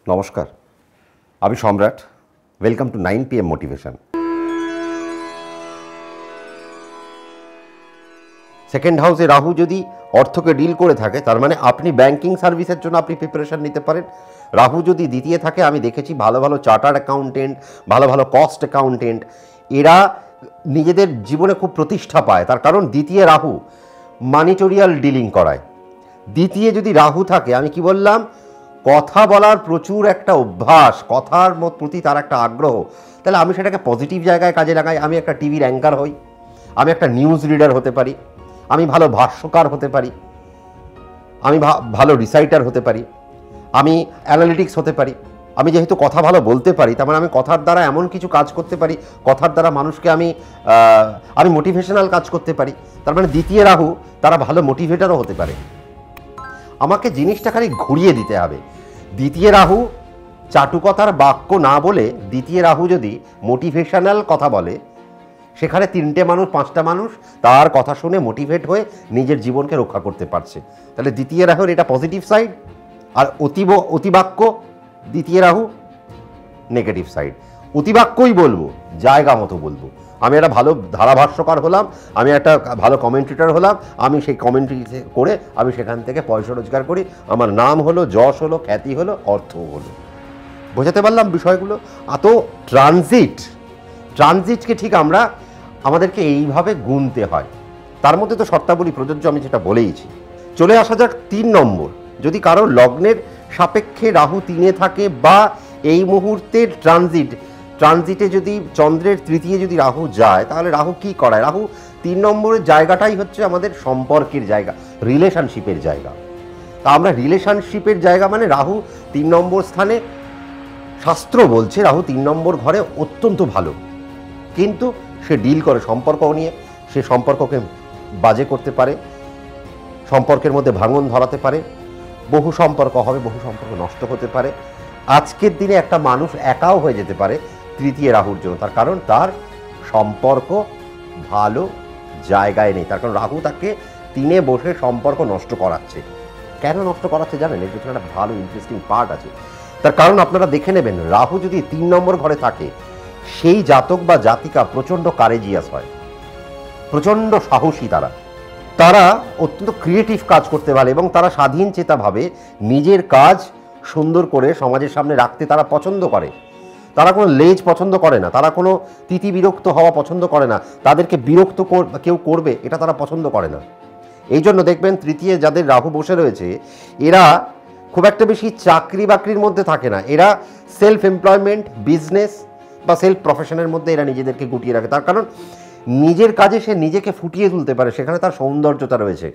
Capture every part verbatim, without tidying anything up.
নমস্কার, আমি Samrat. Welcome to nine P M motivation. Second হাউসে রাহু যদি অর্থকে ডিল করে থাকে, তার মানে আপনি ব্যাংকিং সার্ভিসের জন্য আপনি প্রিপারেশন নিতে পারেন। রাহু যদি দ্বিতীয় থাকে, আমি দেখেছি ভালো ভালো চার্টার্ড অ্যাকাউন্টেন্ট, ভালো ভালো কস্ট অ্যাকাউন্টেন্ট, এরা নিজেদের জীবনে খুব প্রতিষ্ঠা পায়। তার কারণ দ্বিতীয় রাহু মানিটোরিয়াল ডিলিং করায়। দ্বিতীয় যদি রাহু থাকে, আমি কি বললাম, কথা বলার প্রচুর একটা অভ্যাস, কথার প্রতি তার একটা আগ্রহ, তাহলে আমি সেটাকে পজিটিভ জায়গায় কাজে লাগাই। আমি একটা টিভির অ্যাঙ্কার হই, আমি একটা নিউজ রিডার হতে পারি, আমি ভালো ভাষ্যকার হতে পারি, আমি ভালো রিসাইটার হতে পারি, আমি অ্যানালিটিক্স হতে পারি। আমি যেহেতু কথা ভালো বলতে পারি, তার মানে আমি কথার দ্বারা এমন কিছু কাজ করতে পারি, কথার দ্বারা মানুষকে আমি আমি মোটিভেশনাল কাজ করতে পারি। তার মানে দ্বিতীয় রাহু তারা ভালো মোটিভেটারও হতে পারে। আমাকে জিনিসটা খালি ঘুরিয়ে দিতে হবে। দ্বিতীয় রাহু চাটুকতার বাক্য না বলে দ্বিতীয় রাহু যদি মোটিভেশনাল কথা বলে, সেখানে তিনটে মানুষ পাঁচটা মানুষ তার কথা শুনে মোটিভেট হয়ে নিজের জীবনকে রক্ষা করতে পারছে। তাহলে দ্বিতীয় রাহুর এটা পজিটিভ সাইড। আর অতীব অতিবাক্য দ্বিতীয় রাহু নেগেটিভ সাইড। অতিবাক্যই বলবো, জায়গা মতো বলবো। আমি একটা ভালো ধারাভাষ্যকার হলাম, আমি একটা ভালো কমেন্টেটর হলাম, আমি সেই কমেন্ট্রি করে আমি সেখান থেকে পয়সা রোজগার করি, আমার নাম হলো, যশ হলো, খ্যাতি হলো, অর্থ হলো। বোঝাতে পারলাম বিষয়গুলো? এত ট্রানজিট ট্রানজিটকে ঠিক আমরা আমাদেরকে এইভাবে গুনতে হয়। তার মধ্যে তো শর্তাবলী প্রযোজ্য, আমি সেটা বলেইছি। চলে আসা যাক তিন নম্বর। যদি কারো লগ্নের সাপেক্ষে রাহু তিনে থাকে, বা এই মুহূর্তের ট্রানজিট ট্রানজিটে যদি চন্দ্রের তৃতীয় যদি রাহু যায়, তাহলে রাহু কি করায়? রাহু তিন নম্বরের জায়গাটাই হচ্ছে আমাদের সম্পর্কের জায়গা, রিলেশনশিপের জায়গা। তা আমরা রিলেশনশিপের জায়গা মানে রাহু তিন নম্বর স্থানে, শাস্ত্র বলছে রাহু তিন নম্বর ঘরে অত্যন্ত ভালো, কিন্তু সে ডিল করে সম্পর্ক নিয়ে। সে সম্পর্ককে বাজে করতে পারে, সম্পর্কের মধ্যে ভাঙন ধরাতে পারে, বহু সম্পর্ক হবে, বহু সম্পর্ক নষ্ট হতে পারে। আজকের দিনে একটা মানুষ একাও হয়ে যেতে পারে তৃতীয় রাহুর জন্য। তার কারণ তার সম্পর্ক ভালো জায়গায় নেই। তার কারণ রাহু তাকে তিনে বসে সম্পর্ক নষ্ট করাচ্ছে। কেন নষ্ট করাচ্ছে জানেন? এর পিছনে একটা ভালো ইন্টারেস্টিং পার্ট আছে। তার কারণ আপনারা দেখে নেবেন, রাহু যদি তিন নম্বর ঘরে থাকে, সেই জাতক বা জাতিকা প্রচণ্ড কারেজিয়াস হয়, প্রচণ্ড সাহসী। তারা তারা অত্যন্ত ক্রিয়েটিভ কাজ করতে পারে এবং তারা স্বাধীন চেতাভাবে নিজের কাজ সুন্দর করে সমাজের সামনে রাখতে তারা পছন্দ করে। তারা কোনো লেজ পছন্দ করে না, তারা কোনো তিতি বিরক্ত হওয়া পছন্দ করে না, তাদেরকে বিরক্ত কেউ করবে এটা তারা পছন্দ করে না। এই জন্য দেখবেন তৃতীয় যাদের রাহু বসে রয়েছে, এরা খুব একটা বেশি চাকরি বাকরির মধ্যে থাকে না। এরা সেলফ এমপ্লয়মেন্ট, বিজনেস বা সেলফ প্রফেশনের মধ্যে এরা নিজেদেরকে গুটিয়ে রাখে। তার কারণ নিজের কাজে সে নিজেকে ফুটিয়ে তুলতে পারে, সেখানে তার সৌন্দর্যতা রয়েছে,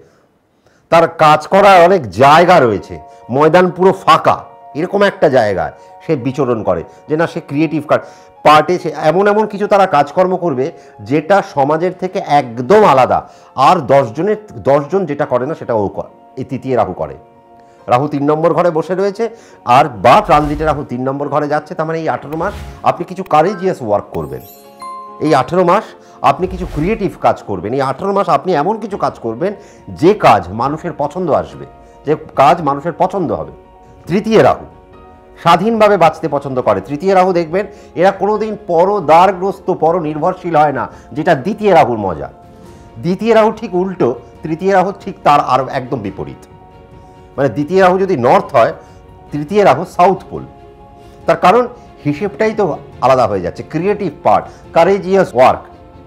তার কাজ করার অনেক জায়গা রয়েছে, ময়দান পুরো ফাঁকা, এরকম একটা জায়গায় সে বিচরণ করে যে না, সে ক্রিয়েটিভ কাজ পার্টে সে এমন এমন কিছু তারা কাজকর্ম করবে যেটা সমাজের থেকে একদম আলাদা। আর দশজনের দশজন যেটা করে না সেটা ও করে, এই তৃতীয় রাহু করে। রাহু তিন নম্বর ঘরে বসে রয়েছে, আর বা ট্রানজিটে রাহু তিন নম্বর ঘরে যাচ্ছে। তার মানে এই আঠেরো মাস আপনি কিছু কারেজিয়াস ওয়ার্ক করবেন, এই আঠেরো মাস আপনি কিছু ক্রিয়েটিভ কাজ করবেন, এই আঠেরো মাস আপনি এমন কিছু কাজ করবেন যে কাজ মানুষের পছন্দ আসবে, যে কাজ মানুষের পছন্দ হবে। তৃতীয় রাহু স্বাধীনভাবে বাঁচতে পছন্দ করে। তৃতীয় রাহু দেখবেন এরা কোনোদিন পরদারগ্রস্ত, পর নির্ভরশীল হয় না, যেটা দ্বিতীয় রাহুর মজা। দ্বিতীয় রাহু ঠিক উল্টো, তৃতীয় রাহু ঠিক তার আরও একদম বিপরীত। মানে দ্বিতীয় রাহু যদি নর্থ হয়, তৃতীয় রাহু সাউথ পোল। তার কারণ হিসেবটাই তো আলাদা হয়ে যাচ্ছে, ক্রিয়েটিভ পার্ট, কারেজিয়াস ওয়ার্ক।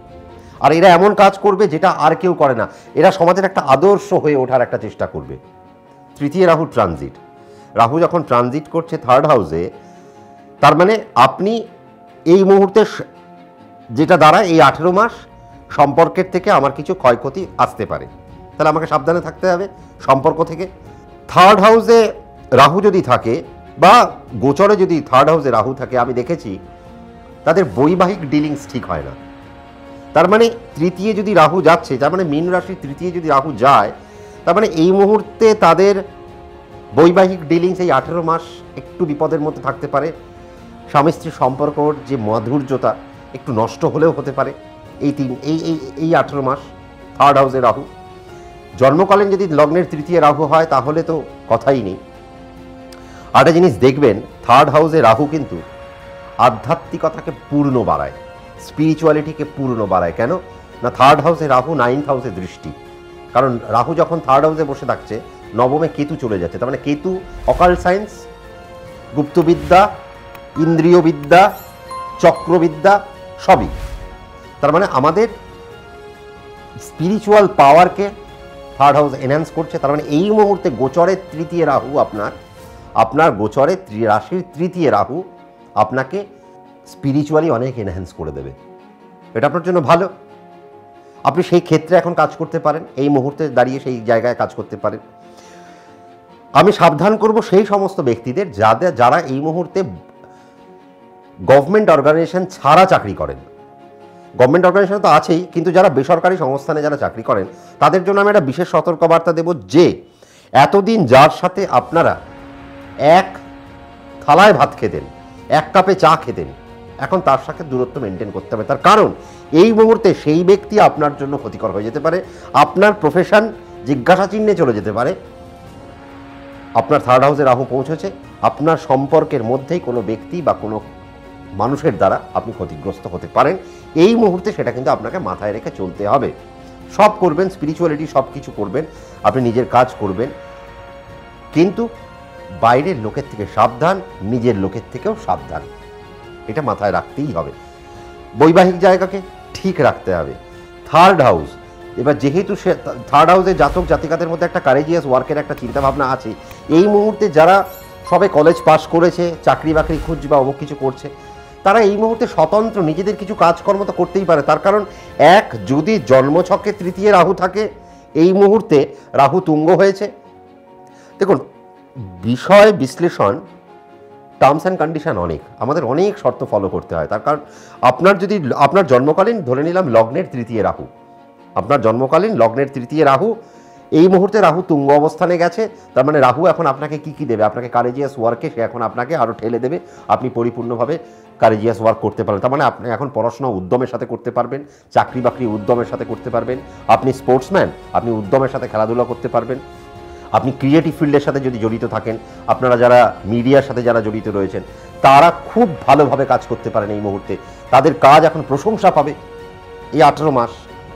আর এরা এমন কাজ করবে যেটা আর কেউ করে না। এরা সমাজের একটা আদর্শ হয়ে ওঠার একটা চেষ্টা করবে। তৃতীয় রাহু ট্রানজিট, রাহু যখন ট্রানজিট করছে থার্ড হাউসে, তার মানে আপনি এই মুহূর্তে যেটা দাঁড়ায় এই আঠেরো মাস সম্পর্কের থেকে আমার কিছু ক্ষয়ক্ষতি আসতে পারে, তাহলে আমাকে সাবধানে থাকতে হবে সম্পর্ক থেকে। থার্ড হাউসে রাহু যদি থাকে বা গোচরে যদি থার্ড হাউসে রাহু থাকে, আমি দেখেছি তাদের বৈবাহিক ডিলিংস ঠিক হয় না। তার মানে তৃতীয় যদি রাহু যাচ্ছে, তার মানে মীন রাশির তৃতীয় যদি রাহু যায়, তার মানে এই মুহূর্তে তাদের বৈবাহিক ডিলিংস এই আঠেরো মাস একটু বিপদের মধ্যে থাকতে পারে। স্বামী স্ত্রীর সম্পর্কর যে মাধুর্যতা একটু নষ্ট হলেও হতে পারে এই তিন এই এই এই আঠেরো মাস থার্ড হাউসে রাহু। জন্মকালীন যদি লগ্নের তৃতীয় রাহু হয় তাহলে তো কথাই নেই। আরেকটা জিনিস দেখবেন, থার্ড হাউসে রাহু কিন্তু আধ্যাত্মিকতাকে পূর্ণ বাড়ায়, স্পিরিচুয়ালিটিকে পূর্ণ বাড়ায়। কেন না, থার্ড হাউসে রাহু নাইন্থ হাউসে দৃষ্টি। কারণ রাহু যখন থার্ড হাউসে বসে থাকছে, নবমে কেতু চলে যাচ্ছে, তার মানে কেতু অকাল্ট সায়েন্স, গুপ্তবিদ্যা, ইন্দ্রিয় বিদ্যা, চক্রবিদ্যা সবই। তার মানে আমাদের স্পিরিচুয়াল পাওয়ারকে থার্ড হাউস এনহ্যান্স করছে। তার মানে এই মুহূর্তে গোচরের তৃতীয় রাহু আপনার আপনার গোচরের রাশির তৃতীয় রাহু আপনাকে স্পিরিচুয়ালি অনেক এনহ্যান্স করে দেবে। এটা আপনার জন্য ভালো। আপনি সেই ক্ষেত্রে এখন কাজ করতে পারেন, এই মুহূর্তে দাঁড়িয়ে সেই জায়গায় কাজ করতে পারেন। আমি সাবধান করব সেই সমস্ত ব্যক্তিদের যাদের যারা এই মুহূর্তে গভর্নমেন্ট অর্গানাইজেশন ছাড়া চাকরি করেন। গভর্নমেন্ট অর্গানাইজেশন তো আছেই, কিন্তু যারা বেসরকারি সংস্থানে যারা চাকরি করেন তাদের জন্য আমি একটা বিশেষ সতর্কবার্তা দেব যে এতদিন যার সাথে আপনারা এক থালায় ভাত খেতেন, এক কাপে চা খেতেন, এখন তার সাথে দূরত্ব মেনটেন করতে হবে। তার কারণ এই মুহূর্তে সেই ব্যক্তি আপনার জন্য ক্ষতিকর হয়ে যেতে পারে, আপনার প্রফেশন জিজ্ঞাসা চিহ্নে চলে যেতে পারে। আপনার থার্ড হাউসে রাহু পৌঁছেছে, আপনার সম্পর্কের মধ্যেই কোনো ব্যক্তি বা কোনো মানুষের দ্বারা আপনি ক্ষতিগ্রস্ত হতে পারেন। এই মুহূর্তে সেটা কিন্তু আপনাকে মাথায় রেখে চলতে হবে। সব করবেন, স্পিরিচুয়ালিটি সব কিছু করবেন, আপনি নিজের কাজ করবেন, কিন্তু বাইরের লোকের থেকে সাবধান, নিজের লোকের থেকেও সাবধান, এটা মাথায় রাখতেই হবে। বৈবাহিক জায়গাকে ঠিক রাখতে হবে। থার্ড হাউস, এবার যেহেতু সে থার্ড হাউসে জাতক জাতিকাদের মধ্যে একটা কারেজিয়াস ওয়ার্কের একটা চিন্তাভাবনা আছে, এই মুহূর্তে যারা সবে কলেজ পাস করেছে, চাকরি বাকরি খুঁজছে বা অমুক কিছু করছে, তারা এই মুহূর্তে স্বতন্ত্র নিজেদের কিছু কাজকর্ম তো করতেই পারে। তার কারণ এক, যদি জন্মছকে তৃতীয় রাহু থাকে, এই মুহূর্তে রাহু তুঙ্গ হয়েছে। দেখুন, বিষয় বিশ্লেষণ, টার্মস অ্যান্ড কন্ডিশন অনেক, আমাদের অনেক শর্ত ফলো করতে হয়। তার কারণ আপনার যদি আপনার জন্মকালীন ধরে নিলাম লগ্নের তৃতীয় রাহু, আপনার জন্মকালীন লগ্নের তৃতীয় রাহু, এই মুহূর্তে রাহু তুঙ্গ অবস্থানে গেছে। তার মানে রাহু এখন আপনাকে কি কি দেবে? আপনাকে কারেজিয়াস ওয়ার্কে সে এখন আপনাকে আরও ঠেলে দেবে, আপনি পরিপূর্ণভাবে কারেজিয়াস ওয়ার্ক করতে পারবেন। তার মানে আপনি এখন পড়াশোনা উদ্যমের সাথে করতে পারবেন, চাকরি বাকরি উদ্যমের সাথে করতে পারবেন, আপনি স্পোর্টসম্যান, আপনি উদ্যমের সাথে খেলাধুলা করতে পারবেন, আপনি ক্রিয়েটিভ ফিল্ডের সাথে যদি জড়িত থাকেন, আপনারা যারা মিডিয়ার সাথে যারা জড়িত রয়েছেন, তারা খুব ভালোভাবে কাজ করতে পারেন এই মুহূর্তে। তাদের কাজ এখন প্রশংসা পাবে এই আঠেরো মাস।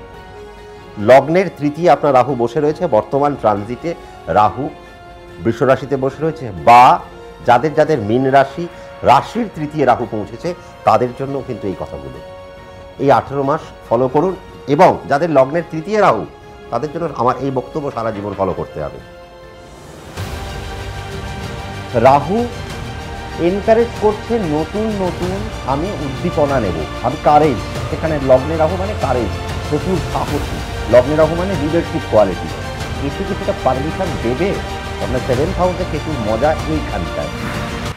লগ্নের তৃতীয় আপনার রাহু বসে রয়েছে, বর্তমান ট্রানজিটে রাহু বৃষ রাশিতে বসে রয়েছে, বা যাদের যাদের মীন রাশি, রাশির তৃতীয় রাহু পৌঁছেছে, তাদের জন্য কিন্তু এই কথাগুলো এই আঠেরো মাস ফলো করুন। এবং যাদের লগ্নের তৃতীয় রাহু, তাদের জন্য আমার এই বক্তব্য সারা জীবন ফলো করতে হবে। রাহু এনকারেজ করছে নতুন নতুন, আমি উদ্দীপনা নেব, আমি কারেজ, সেখানে লগ্নে রাহু মানে কারেজ, প্রচুর সাহসী, লগ্নে রাহু মানে লিডারশিপ কোয়ালিটি। কেতু কিছুটা পারমিশন দেবে। আপনার সেভেন্থ হাউসে কেতুর মজা এইখানটায়।